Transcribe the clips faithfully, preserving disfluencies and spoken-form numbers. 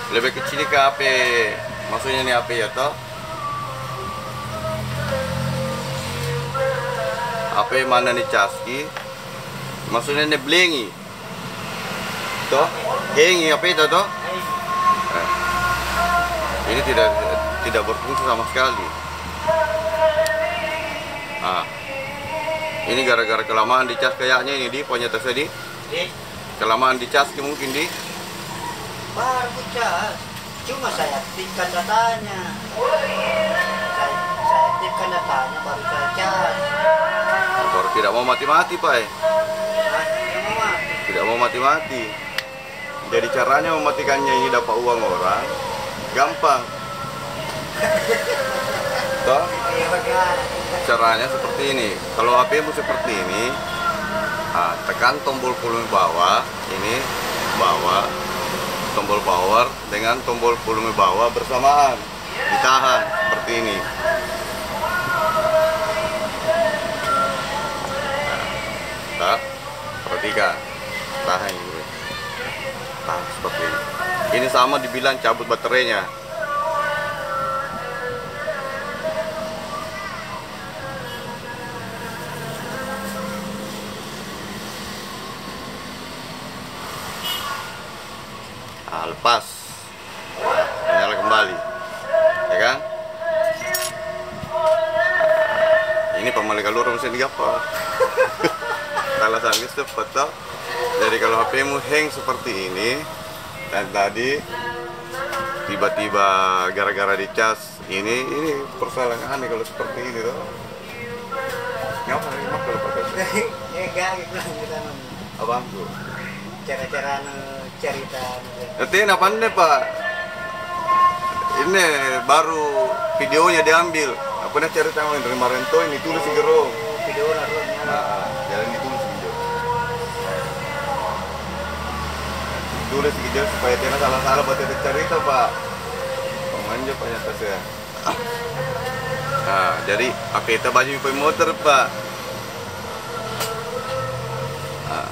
Lebih kecil ke H P, maksudnya nih H P ya toh. H P mana nih caski, maksudnya nih blengi, toh, hengi H P itu toh. Eh, ini tidak tidak berfungsi sama sekali. Ah, ini gara-gara kelamaan dicas kayaknya ini di punya tersedih. Kelamaan dicas mungkin di. Baru cas, cuma saya aktifkan datanya. Saya, saya aktifkan datanya baru saya cas. Baru tidak mau mati-mati pak eh. Nah, yang mau mati. Tidak mau mati-mati. Jadi caranya mematikannya ini dapat uang orang gampang. Toh? Iya bagaimana? Caranya seperti ini. Kalau H P-mu seperti ini, nah, tekan tombol volume bawah, ini bawah, tombol power dengan tombol volume bawah bersamaan, ditahan seperti ini. Nah, perhatikan, tahan ini, tahan seperti ini. Ini sama dibilang cabut baterainya. Nah, lepas, nyala kembali, ya kan? Nah, ini pemilik alur mesin apa? Salah sanggup cepat toh. Jadi kalau H P-mu hang seperti ini dan tadi tiba-tiba gara-gara dicas ini ini persalahan nih kalau seperti ini toh. Ngapa ini mah kalau pakai? Ya enggak gitu kita Abang tuh. cara-cara cerita. Nanti apa nih Pak? Ini baru videonya diambil. Apa nih cerita yang dari Marento ini tulis di gerong. Video larunya. Nah, jalan ditulis video. Tulis video supaya tidak salah-salah buat ada cerita Pak. Pemanja Pak nyata saya. Nah, jadi apa itu baju motor Pak? Nah.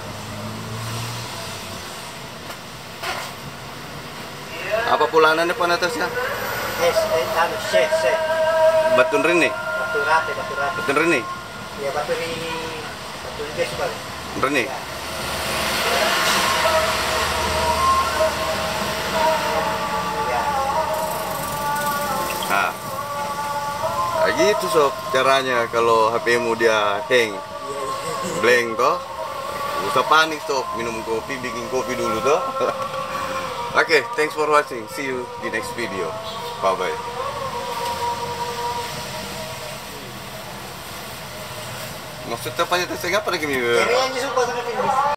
Apa pulanannya Pak atasnya? Es, es, anu, set, set. Batu rini? Batu rate, batu rate. Batu rini? Ya batu ini, batu ini biasa balik. Rini? Ya. Ya. Nah, kayak gitu sob caranya kalau H P-mu dia hang, blank toh, gak usah panik sob, minum kopi, bikin kopi dulu toh. Oke, okay, thanks for watching, see you di next video, bye bye. Maksudnya apa ya? Saya nggak pernah gini. Kayaknya suka sangat ini.